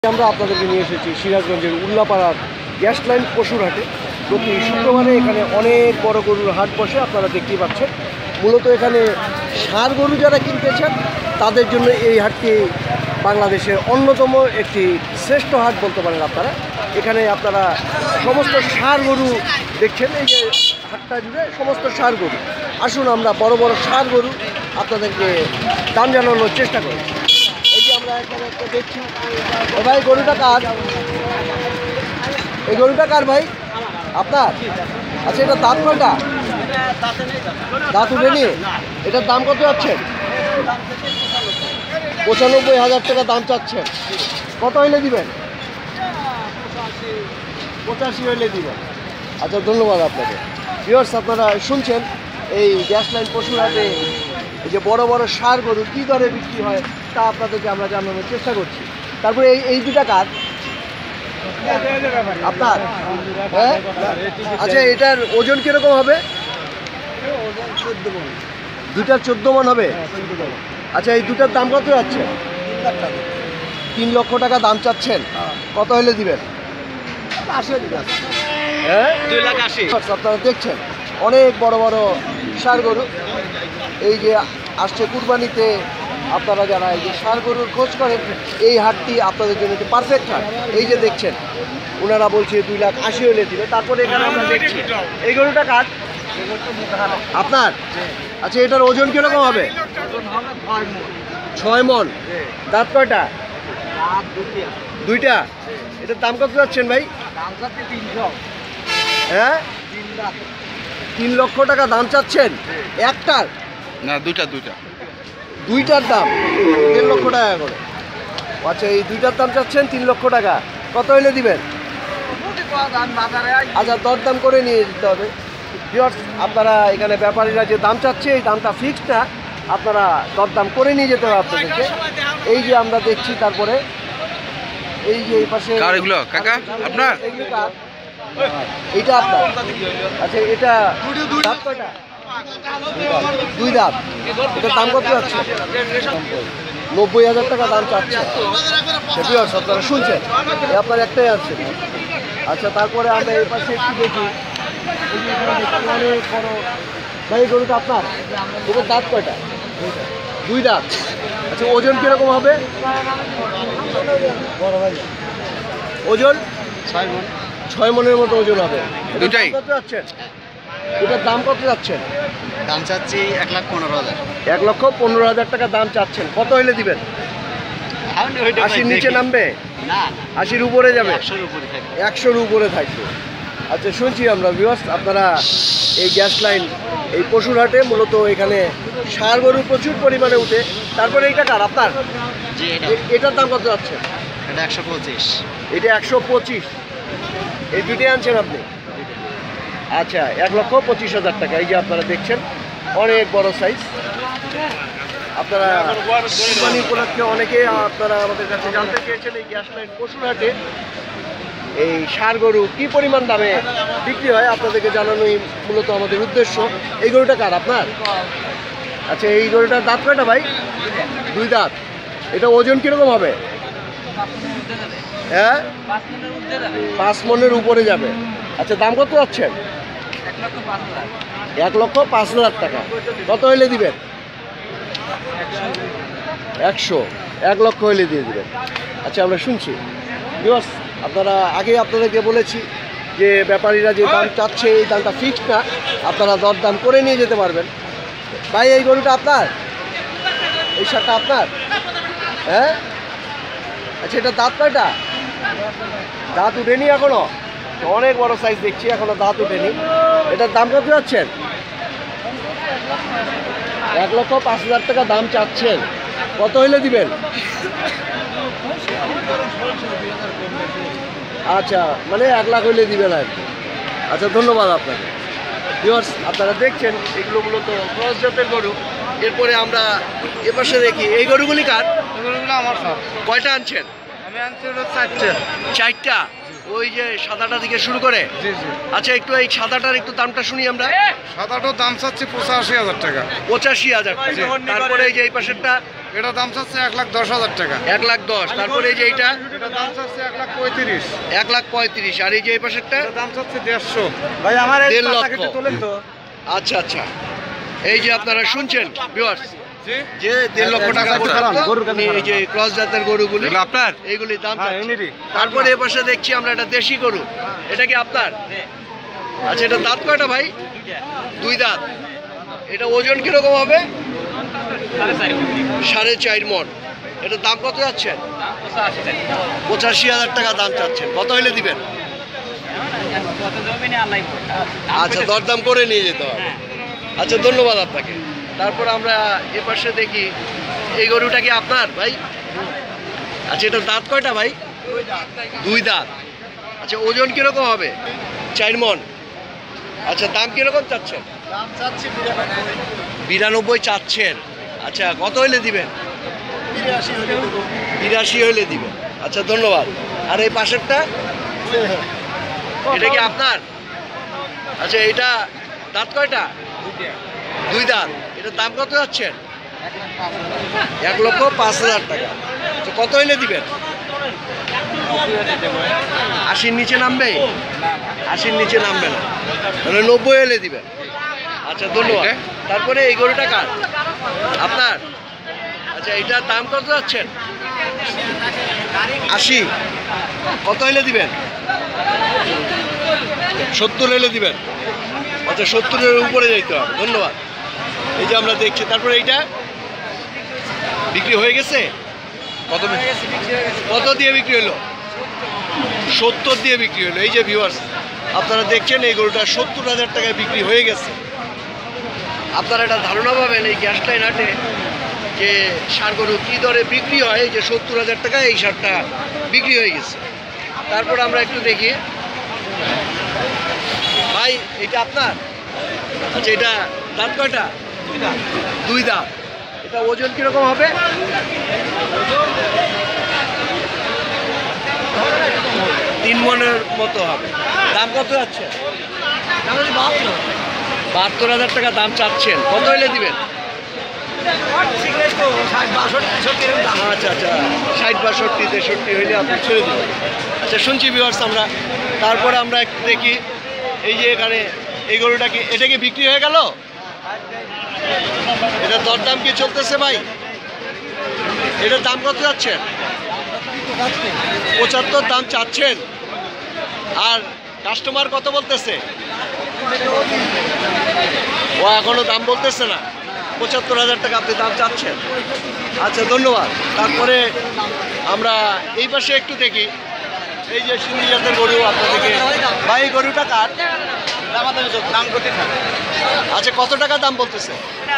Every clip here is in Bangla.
আমরা আপনাদেরকে নিয়ে এসেছি সিরাজগঞ্জের উল্লাপাড়ার গ্যাস লাইন পশুর হাটে। প্রতি শুক্রবারে এখানে অনেক বড় গরুর হাট বসে, আপনারা দেখতেই পাচ্ছেন। মূলত এখানে ষাঁড় গরু যারা কিনতেছেন তাদের জন্য এই হাটটি বাংলাদেশের অন্যতম একটি শ্রেষ্ঠ হাট বলতে পারেন আপনারা। এখানে আপনারা সমস্ত ষাঁড় গরু দেখছেন, এই যে হাটটা জুড়ে সমস্ত ষাঁড় গরু। আসুন আমরা বড় বড় ষাঁড় গরু আপনাদেরকে দাম জানানোর চেষ্টা করি। এই যে আমরা এখানে একটা দেখছি, ভাই গরুটা কার? এই গরুটা কার ভাই? আপনার? আচ্ছা, এটা দাঁত কয়টা? দাঁত উঠেনি। এটার দাম কত যাচ্ছেন? 95,000 টাকা দাম চাচ্ছেন। কত হইলে দিবেন? 85 হইলে দিবেন। আচ্ছা, ধন্যবাদ আপনাকে। ভিউয়ার্স, আপনারা শুনছেন এই গ্যাস লাইন পশুর হাটে এই যে বড় বড় ষাঁড় গরু কী দরে বিক্রি হয় তা আপনাদেরকে আমরা জানানোর চেষ্টা করছি। তারপরে এই দুটা কার? আপনার? হ্যাঁ। আচ্ছা, এটার ওজন কীরকম হবে? দুটার 14 মণ হবে। আচ্ছা, এই দুটার দাম কত যাচ্ছে? 3 লক্ষ টাকা দাম চাচ্ছেন। কত হলে দিবেন? হ্যাঁ, 2,80,000। আপনারা দেখছেন অনেক বড় বড় ষাঁড় গরু এই যে আসছে কুরবানিতে। আপনারা যারা এই যে ষাঁড় গরুর খোঁজ করেন, এই হাটটি আপনাদের জন্য একটি পারফেক্ট হাট। এই যে দেখছেন ওনারা বলছে 2,80,000 হলে দিবে। তারপরে এখানে আমরা দেখছি এই গরুটা কার? আপনার? আচ্ছা, এটার ওজন কীরকম হবে? 6 মণ। দাঁত কয়টা? দুইটা। এটার দাম কত যাচ্ছেন ভাই? হ্যাঁ, 3 লক্ষ টাকা দাম চাচ্ছেন একটার? না, দুইটার দাম 1.5 লক্ষ টাকা করে। আচ্ছা, এই দুইটার দাম চাচ্ছেন 3 লক্ষ টাকা। কত হইলে দিবেন? আচ্ছা, দরদাম করে নিয়ে যেতে হবে। ভিউয়ার্স, আপনারা এখানে ব্যাপারীরা যে দাম চাচ্ছে এই দামটা ফিক্সড না, আপনারা দরদাম করে নিয়ে যেতে হবে আপনাদেরকে। এই যে আমরা দেখছি, তারপরে এই যে এই পাশে এগুলো কাকা আপনার? এইটা আপনার? আচ্ছা, এটা দাঁত কয়টা? 2 দাঁত। এটার দাম কত যাচ্ছে? 90,000 টাকা দাম চাচ্ছে। ভিউয়ার্স, আপনারা শুনছেন, আপনার একটাই আছে। আচ্ছা, তারপরে আমরা এই পাশে একটু দেখি, অনেক বড় ভাই গরুটা আপনার? এটার দাঁত কয়টা? 2 দাঁত। আচ্ছা, ওজন কিরকম হবে? ওজন 6 মণের মতো ওজন হবে। দুটাই কত যাচ্ছেন? এটার দাম কত যাচ্ছেন? দাম চাচ্ছি 1,15,000। 1,15,000 টাকা দাম চাচ্ছেন। কত হইলে দিবেন? 80 নিচে নামবে? 80-র উপরে যাবে? 100-র উপরে থাকবে। আচ্ছা, শুনছি আমরা। ভিউয়ার্স, আপনারা এই গ্যাস লাইন এই পশুর হাটে মূলত এখানে ষাঁড় গরু প্রচুর পরিমাণে উঠে। তারপরে এইটা কার? আপনার? এটার দাম কত যাচ্ছে? এটা 125। এটা 125। এই দুটোই আনছেন আপনি? আচ্ছা, 1,25,000 টাকা। এই যে আপনারা দেখছেন অনেক বড় সাইজ। আপনারা কুরবানি উপলক্ষে অনেকে আপনারা আমাদের কাছে জানতে চেয়েছেন এই গ্যাস লাইন পশুর হাটে এই ষাঁড় গরু কী পরিমাণ দামে বিক্রি হয়, আপনাদেরকে জানানোই মূলত আমাদের উদ্দেশ্য। এই গরুটা কার? আপনার? আচ্ছা, এই গরুটার দাঁত কয়টা ভাই? 2 দাঁত। এটা ওজন কীরকম হবে? হ্যাঁ, 5 মণের উপরে যাবে। আচ্ছা, দাম কত যাচ্ছেন? 1,05,000 টাকা। কত হইলে দিবেন? 100। 1 লক্ষ হইলে দিয়ে দিবেন। আচ্ছা, আমরা শুনছি। ভিউয়ার্স, আপনারা আগে আপনাদেরকে বলেছি যে ব্যাপারীরা যে দাম চাচ্ছে এই দামটা ফিক্সড না, আপনারা দরদাম করে নিয়ে যেতে পারবেন। ভাই, এই গরুটা আপনার? এই শার্টটা আপনার? হ্যাঁ। আচ্ছা, এটা দাঁত কয়টা? দাঁত উঠেনি এখনো? অনেক বড় সাইজ দেখছি, এখনো দাঁত উঠেনি। এটার দাম কত যাচ্ছেন? 1,05,000 টাকা দাম চাচ্ছেন। কত হইলে দিবেন? আচ্ছা, মানে 1 লাখ হইলে দিবেন আর কি। আচ্ছা, ধন্যবাদ আপনাকে। ভিউয়ার্স, আপনারা দেখছেন এগুলো মূলত ক্রস জাতের গরু। এরপরে আমরা এপাশে দেখি এই গরুগুলি কার? এগুলো আমার সব। কয়টা আনছেন? আমি আনছি 4টা। 4টা। ওই যে সাদাটা থেকে শুরু করে? জি জি। আচ্ছা, একটু এই সাদাটার একটু দামটা শুনি আমরা। সাদাটার দাম চাচ্ছি 85,000 টাকা। 85,000 টাকা। তারপরে এই যে এই পাশেরটা? এটা দাম চাচ্ছে 1,10,000 টাকা। 1,10,000। তারপরে এই যে এইটা এটা দাম চাচ্ছে 1,35,000। 1,35,000। আর এই যে এই পাশেরটা এটা দাম চাচ্ছে 1,50,000। ভাই আমার এই 1,50,000 পাতা কেটে তোলেন তো। আচ্ছা আচ্ছা, এই যে আপনারা শুনছেন ভিউয়ার্স জি যে 1,50,000 টাকা পর্যন্ত এই যে ক্রস জাতের গরুগুলি এগুলো আপনার? এইগুলি দাম হ্যাঁ, চাচ্ছে। এনেরই। তারপরে এ পাশে দেখছি আমরা একটা দেশি গরু, এটা কি আপনার? আচ্ছা, এটা দাঁত কয়টা ভাই? 2 দাঁত। এটা ওজন কিরকম হবে? 4.5 মণ। এটা দাম কত যাচ্ছেন? 85,000 টাকা দাম চাচ্ছেন। কত হইলে দিবেন? আচ্ছা, দরদাম করে নিয়ে যেতে হবে। আচ্ছা, ধন্যবাদ আপনাকে। তারপর আমরা এ পাশে দেখি, এই গরুটা কি আপনার ভাই? আচ্ছা, এটা দাঁত কয়টা ভাই? 2 দাঁত। আচ্ছা, ওজন কিরকম হবে? 4 মণ। আচ্ছা, দাম কিরকম চাচ্ছেন? দাম চাচ্ছি 92 চাচ্ছেন। আচ্ছা, কত হইলে দিবেন? 82 হইলে দিবেন। আচ্ছা, ধন্যবাদ। আর এই পাশেরটা, এটা কি আপনার? আচ্ছা, এটা দাঁত কয়টা? 2 দাঁত। এটার দাম কত যাচ্ছেন? 1,05,000 টাকা। আচ্ছা, কত হইলে দিবেন? 80-র নিচে নামবে? 80-র নিচে নামবে না, মানে 90 হইলে দিবেন। আচ্ছা, ধন্যবাদ। তারপরে এই গরুটা কার? আপনার? আচ্ছা, এটার দাম কত যাচ্ছেন? 80। কত হইলে দিবেন? 70 হইলে দিবেন। আচ্ছা, 70-এর উপরে যাইতে হবে। ধন্যবাদ। এই যে আমরা দেখছি। তারপরে এইটা বিক্রি হয়ে গেছে? কত দিয়ে বিক্রি হলো? 70 দিয়ে বিক্রি হলো। এই যে ভিউয়ার্স, আপনারা দেখছেন এই গরুটা 70,000 টাকায় বিক্রি হয়ে গেছে। আপনারা একটা ধারণা পাবেন এই গ্যাস লাইন হাটে যে ষাঁড় গরু কী দরে বিক্রি হয়। যে 70,000 টাকায় এই ষাঁড়টা বিক্রি হয়ে গেছে। তারপর আমরা একটু দেখি, ভাই এটা আপনার? আচ্ছা, এটা দাঁত কয়টা? 2 দাঁত। এটা ওজন কিরকম হবে? 3 মণের মতো হবে। দাম কত যাচ্ছে? 72,000 টাকা দাম চাচ্ছেন। কত হইলে দিবেন? আচ্ছা আচ্ছা, 60, 62, 63 হইলে আপনি ছেড়ে দেবেন। আচ্ছা, শুনছি ভিউয়ার্স আমরা। তারপরে আমরা একটু দেখি, এই যে এখানে এই গরুটা কি, এটা কি বিক্রি হয়ে গেল? এটা দরদাম কি চলতেছে ভাই? এটার দাম কত যাচ্ছেন? 75 দাম চাচ্ছেন। আর কাস্টমার কত বলতেছে? ও এখনো দাম বলতেছে না। 75,000 টাকা আপনি দাম চাচ্ছেন। আচ্ছা, ধন্যবাদ। তারপরে আমরা এই পাশে একটু দেখি, এই যে সিন্ধি জাতের গরু আপনাদেরকে। ভাই, এই গরুটা কার? দাম করতে থাকে। আচ্ছা, কত টাকা দাম বলতেছে?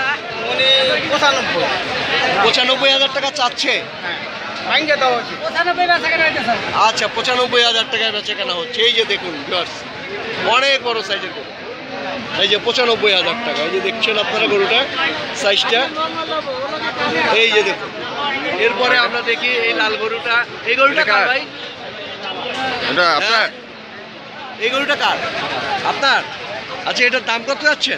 95,000 টাকা চাচ্ছে। ভাঙ্গে দাও আছে। আচ্ছা, 95,000 টাকায় বেচে কেনা হচ্ছে। এই যে দেখুন ভিউয়ার্স, অনেক বড় সাইজের গরু। এই যে 95,000 টাকা। এই যে দেখছেন আপনারা গরুটা সাইজটা, এই যে দেখুন। এরপরে আমরা দেখি এই লাল গরুটা। এই গরুটা কার ভাই? এটা আপনার? এই গরুটা কার? আপনার? আচ্ছা, এটার দাম কত যাচ্ছেন?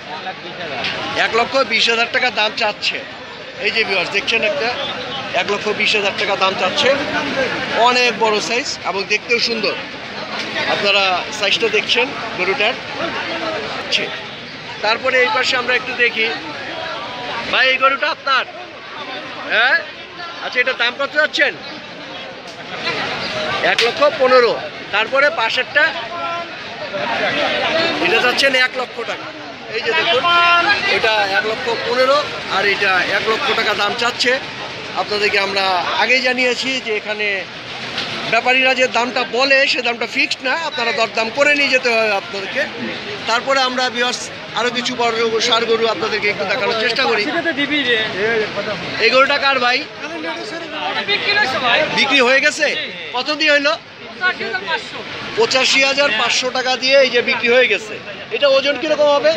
1,20,000 টাকা দাম চাচ্ছে। এই যে ভিউয়ার্স দেখছেন, একটা 1,20,000 টাকা দাম চাচ্ছে। অনেক বড় সাইজ এবং দেখতেও সুন্দর। আপনারা সাইজটা দেখছেন গরুটার। তারপরে এই পাশে আমরা একটু দেখি, ভাই এই গরুটা আপনার? হ্যাঁ। আচ্ছা, এটার দাম কত যাচ্ছেন? 1,15,000। তারপরে পাশেরটা, এটা যাচ্ছেন 1 লক্ষ টাকা। এই যে দেখুন, এটা 1,15,000 আর এটা 1 লক্ষ টাকা দাম চাচ্ছে। আপনাদেরকে আমরা আগেই জানিয়েছি যে এখানে ব্যাপারীরা যে দামটা বলে সে দামটা ফিক্সড না, আপনারা দরদাম করে নিয়ে যেতে হবে আপনাদেরকে। তারপরে আমরা ভিউয়ার্স আরও কিছু বড় ষাঁড় গরু আপনাদেরকে একটু দেখানোর চেষ্টা করি। এই গরুটা কার ভাই? বিক্রি হয়ে গেছে? কত দিয়ে হইলো? 85,500 টাকা দিয়ে এই যে বিক্রি হয়ে গেছে। এটা ওজন কিরকম হবে?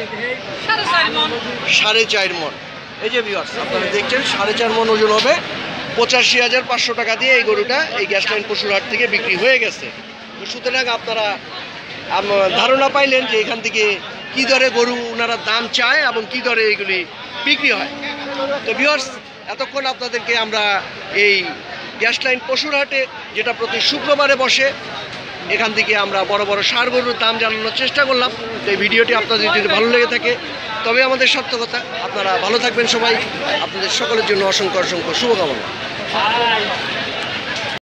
4.5 মণ। এই যে ভিউয়ার্স আপনারা দেখছেন, 4.5 মণ ওজন হবে। 85,500 টাকা দিয়ে এই গরুটা এই গ্যাস লাইন পশুর হাট থেকে বিক্রি হয়ে গেছে। তো সুতরাং আপনারা ধারণা পাইলেন যে এখান থেকে কী দরে গরু ওনারা দাম চায় এবং কী দরে এইগুলি বিক্রি হয়। তো ভিউয়ার্স এতক্ষণ আপনাদেরকে আমরা এই গ্যাস লাইন পশুর হাটে, যেটা প্রতি শুক্রবারে বসে, এখান থেকে আমরা বড় বড় ষাঁড় গরুর দাম জানানোর চেষ্টা করলাম। তো এই ভিডিওটি আপনাদের যদি ভালো লেগে থাকে তবে আমাদের সার্থকতা। আপনারা ভালো থাকবেন সবাই, আপনাদের সকলের জন্য অসংখ্য অসংখ্য শুভকামনা।